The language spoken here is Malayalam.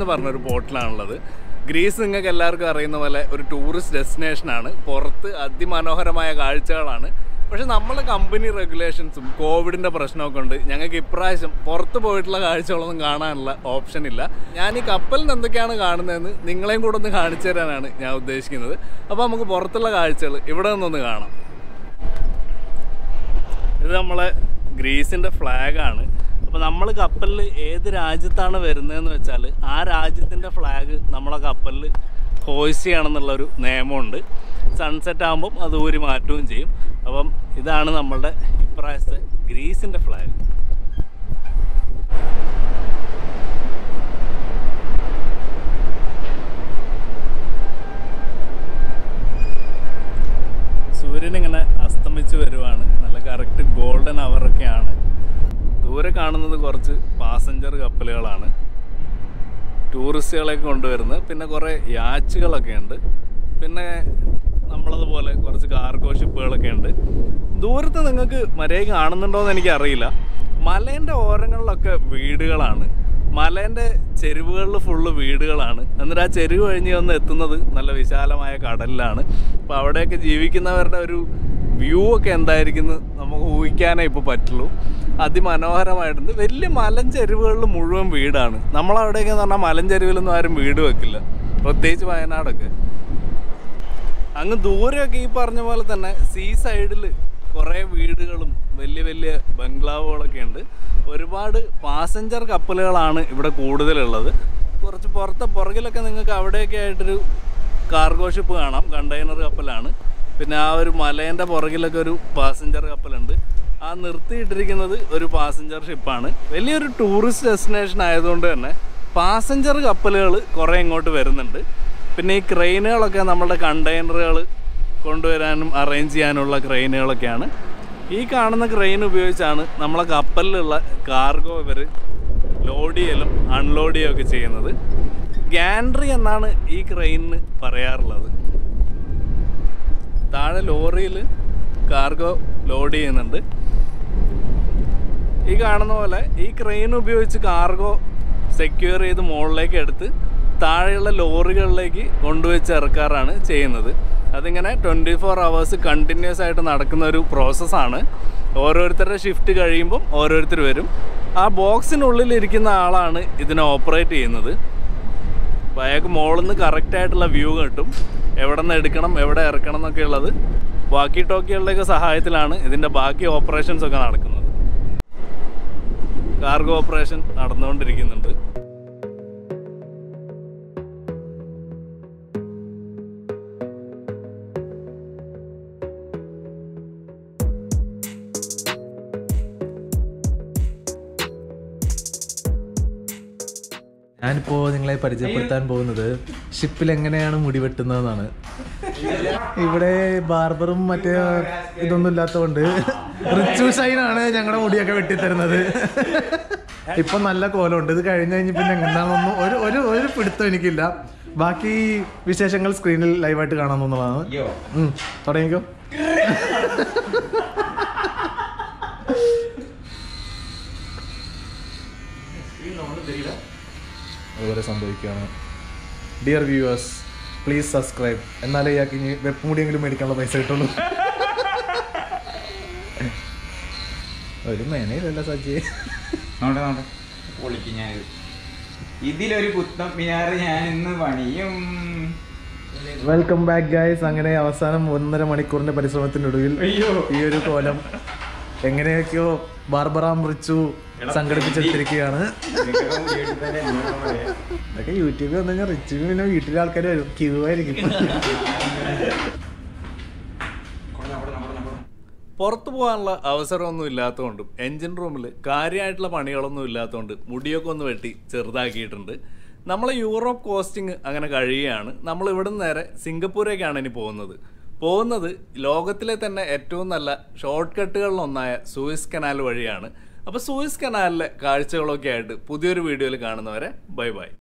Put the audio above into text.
പറഞ്ഞൊരു പോർട്ടിലാണുള്ളത്. ഗ്രീസ് നിങ്ങൾക്ക് എല്ലാവർക്കും അറിയുന്ന പോലെ ഒരു ടൂറിസ്റ്റ് ഡെസ്റ്റിനേഷനാണ്. പുറത്ത് അതിമനോഹരമായ കാഴ്ചകളാണ്. പക്ഷെ നമ്മളെ കമ്പനി റെഗുലേഷൻസും കോവിഡിൻ്റെ പ്രശ്നമൊക്കെ ഉണ്ട്. ഞങ്ങൾക്ക് ഇപ്രാവശ്യം പുറത്ത് പോയിട്ടുള്ള കാഴ്ചകളൊന്നും കാണാനുള്ള ഓപ്ഷൻ ഇല്ല. ഞാൻ ഈ കപ്പലിൽ നിന്ന് എന്തൊക്കെയാണ് കാണുന്നതെന്ന് നിങ്ങളെയും കൂടെ ഒന്ന് കാണിച്ചു തരാനാണ് ഞാൻ ഉദ്ദേശിക്കുന്നത്. അപ്പോൾ നമുക്ക് പുറത്തുള്ള കാഴ്ചകൾ ഇവിടെ നിന്നൊന്ന് കാണാം. ഇത് നമ്മളെ ഗ്രീസിൻ്റെ ഫ്ലാഗാണ്. അപ്പോൾ നമ്മൾ കപ്പലിൽ ഏത് രാജ്യത്താണ് വരുന്നതെന്ന് വെച്ചാൽ ആ രാജ്യത്തിൻ്റെ ഫ്ലാഗ് നമ്മളെ കപ്പലിൽ ഹോയിസ്റ്റ് ചെയ്യണമെന്നുള്ളൊരു നിയമമുണ്ട്. സൺസെറ്റ് ആകുമ്പം അത് ഊരി മാറ്റുകയും ചെയ്യും. അപ്പം ഇതാണ് നമ്മളുടെ ഇപ്രാവശ്യത്തെ ഗ്രീസിൻ്റെ ഫ്ലാഗ്. സൂര്യനിങ്ങനെ അസ്തമിച്ച് വരുവാണ്. നല്ല കറക്റ്റ് ഗോൾഡൻ അവറൊക്കെയാണ്. ദൂരെ കാണുന്നത് കുറച്ച് പാസഞ്ചർ കപ്പലുകളാണ്, ടൂറിസ്റ്റുകളെയൊക്കെ കൊണ്ടുവരുന്നത്. പിന്നെ കുറേ യാച്ചുകളൊക്കെ ഉണ്ട്. പിന്നെ നമ്മളതുപോലെ കുറച്ച് കാർഗോ ഷിപ്പുകളൊക്കെ ഉണ്ട്. ദൂരത്ത് നിങ്ങൾക്ക് മര്യാദയ്ക്ക് കാണുന്നുണ്ടോയെന്ന് എനിക്കറിയില്ല. മലേൻ്റെ ഓരങ്ങളിലൊക്കെ വീടുകളാണ്. മലേൻ്റെ ചെരുവുകളിൽ ഫുള്ള് വീടുകളാണ്. എന്നിട്ട് ആ ചെരുവ് കഴിഞ്ഞ് വന്ന് എത്തുന്നത് നല്ല വിശാലമായ കടലിലാണ്. അപ്പോൾ അവിടെയൊക്കെ ജീവിക്കുന്നവരുടെ ഒരു വ്യൂ ഒക്കെ എന്തായിരിക്കും നമുക്ക് ഊഹിക്കാനേ ഇപ്പോൾ പറ്റുള്ളൂ. അതിമനോഹരമായിട്ടുണ്ട്. വലിയ മലഞ്ചെരുവുകളിൽ മുഴുവൻ വീടാണ്. നമ്മളവിടെയൊക്കെ എന്ന് പറഞ്ഞാൽ മലഞ്ചെരുവിലൊന്നും ആരും വീട് വെക്കില്ല, പ്രത്യേകിച്ച് വയനാടൊക്കെ. അങ്ങ് ദൂരെയൊക്കെ ഈ പറഞ്ഞ പോലെ തന്നെ സീ സൈഡിൽ കുറേ വീടുകളും വലിയ വലിയ ബംഗ്ലാവുകളൊക്കെ ഉണ്ട്. ഒരുപാട് പാസഞ്ചർ കപ്പലുകളാണ് ഇവിടെ കൂടുതലുള്ളത്. കുറച്ച് പുറകിലൊക്കെ നിങ്ങൾക്ക് അവിടെയൊക്കെ ആയിട്ടൊരു കാർഗോ ഷിപ്പ് കാണാം, കണ്ടെയ്നർ കപ്പലാണ്. പിന്നെ ആ ഒരു മലേൻ്റെ പുറകിലൊക്കെ ഒരു പാസഞ്ചർ കപ്പലുണ്ട്. ആ നിർത്തിയിട്ടിരിക്കുന്നത് ഒരു പാസഞ്ചർ ഷിപ്പാണ്. വലിയൊരു ടൂറിസ്റ്റ് ഡെസ്റ്റിനേഷൻ ആയതുകൊണ്ട് തന്നെ പാസഞ്ചർ കപ്പലുകൾ കുറേ ഇങ്ങോട്ട് വരുന്നുണ്ട്. പിന്നെ ഈ ക്രെയിനുകളൊക്കെ നമ്മുടെ കണ്ടെയ്നറുകൾ കൊണ്ടുവരാനും അറേഞ്ച് ചെയ്യാനുള്ള ക്രെയിനുകളൊക്കെയാണ്. ഈ കാണുന്ന ക്രെയിൻ ഉപയോഗിച്ചാണ് നമ്മളെ കപ്പലിലുള്ള കാർഗോ ഇവർ ലോഡ് ചെയ്യലും അൺലോഡ് ചെയ്യുകയൊക്കെ ചെയ്യുന്നത്. ഗാൻട്രി എന്നാണ് ഈ ക്രെയിനിന് പറയാറുള്ളത്. താഴെ ലോറിയിൽ കാർഗോ ലോഡ് ചെയ്യുന്നുണ്ട്. ഈ കാണുന്ന പോലെ ഈ ക്രെയിൻ ഉപയോഗിച്ച് കാർഗോ സെക്യൂർ ചെയ്ത് മുകളിലേക്ക് എടുത്ത് താഴെയുള്ള ലോറികളിലേക്ക് കൊണ്ടുവച്ച് ഇറക്കാറാണ് ചെയ്യുന്നത്. അതിങ്ങനെ 24 hours കണ്ടിന്യൂസ് ആയിട്ട് നടക്കുന്ന ഒരു പ്രോസസ്സാണ്. ഓരോരുത്തരുടെ ഷിഫ്റ്റ് കഴിയുമ്പം ഓരോരുത്തർ വരും. ആ ബോക്സിനുള്ളിലിരിക്കുന്ന ആളാണ് ഇതിനെ ഓപ്പറേറ്റ് ചെയ്യുന്നത്. അപ്പോൾ അയാൾക്ക് മുകളിൽ നിന്ന് കറക്റ്റായിട്ടുള്ള വ്യൂ കിട്ടും. എവിടെ നിന്ന് എടുക്കണം, എവിടെ ഇറക്കണം എന്നൊക്കെ ഉള്ളത് വാക്കി ടോക്കികളുടെയൊക്കെ സഹായത്തിലാണ് ഇതിൻ്റെ ബാക്കി ഓപ്പറേഷൻസ് ഒക്കെ നടക്കുന്നത്. കാർഗോ ഓപ്പറേഷൻ നടന്നുകൊണ്ടിരിക്കുന്നുണ്ട്. ഞാനിപ്പോൾ നിങ്ങളെ പരിചയപ്പെടുത്താൻ പോകുന്നത് ഷിപ്പിൽ എങ്ങനെയാണ് മുടി വെട്ടുന്നതെന്നാണ്. ഇവിടെ ബാർബറും മറ്റേ ഇതൊന്നും ഇല്ലാത്തതുകൊണ്ട് റിച്ചു ഷൈനാണ് ഞങ്ങളുടെ മുടിയൊക്കെ വെട്ടിത്തരുന്നത്. ഇപ്പം നല്ല കോലമുണ്ട്. ഇത് കഴിഞ്ഞ് പിന്നെ എന്താണെന്നൊന്നും ഒരു പിടുത്തം എനിക്കില്ല. ബാക്കി വിശേഷങ്ങൾ സ്ക്രീനിൽ ലൈവായിട്ട് കാണാമെന്നുള്ളതാണ്. തുടങ്ങിക്കോ. അതുപോലെ സംഭവിക്കുകയാണ്. Dear viewers, please subscribe. എന്നാലേ ഇയാൾക്ക് ഇനി വെപ്പ് മുടിയെങ്കിലും മേടിക്കാനുള്ള പൈസ കിട്ടുള്ളൂ. ഒരു മേനയിലല്ല സജ്ജി. ഇതിലൊരു പുത്തം മിനാറ് ഞാൻ ഇന്ന് പണിയും. Welcome back guys. അങ്ങനെ അവസാനം 1.5 മണിക്കൂറിന്റെ പരിശ്രമത്തിനൊടുവിൽ ഈ ഒരു കോലം എങ്ങനെയൊക്കെയോ ബാർബറാം റിച്ചു സംഘടിപ്പിച്ചെടുത്തിരിക്കുകയാണ്. ഇതൊക്കെ യൂട്യൂബിൽ വന്നു കഴിഞ്ഞാൽ റിച്ചു പിന്നെ വീട്ടിലെ ആൾക്കാർ വരും, ക്യൂ ആയിരിക്കും. പുറത്തു പോകാനുള്ള അവസരമൊന്നും ഇല്ലാത്തതുകൊണ്ടും എൻജിൻ റൂമിൽ കാര്യമായിട്ടുള്ള പണികളൊന്നും ഇല്ലാത്തതുകൊണ്ട് മുടിയൊക്കെ ഒന്ന് വെട്ടി ചെറുതാക്കിയിട്ടുണ്ട്. നമ്മളെ യൂറോപ്പ് കോസ്റ്റിംഗ് അങ്ങനെ കഴിയുകയാണ്. നമ്മൾ ഇവിടെ നിന്ന് നേരെ സിംഗപ്പൂരേക്കാണ് ഇനി പോകുന്നത് ലോകത്തിലെ തന്നെ ഏറ്റവും നല്ല ഷോർട്ട് കട്ടുകളിലൊന്നായ സൂയസ് കനാൽ വഴിയാണ്. അപ്പോൾ സൂയസ് കനാലിലെ കാഴ്ചകളൊക്കെ ആയിട്ട് പുതിയൊരു വീഡിയോയിൽ കാണുന്നവരെ ബൈ ബൈ.